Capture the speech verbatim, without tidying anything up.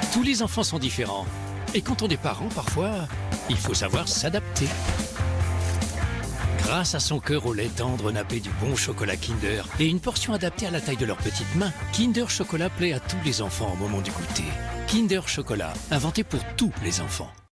Tous les enfants sont différents. Et quand on est parent, parfois, il faut savoir s'adapter. Grâce à son cœur au lait tendre nappé du bon chocolat Kinder et une portion adaptée à la taille de leurs petites mains, Kinder Chocolat plaît à tous les enfants au moment du goûter. Kinder Chocolat, inventé pour tous les enfants.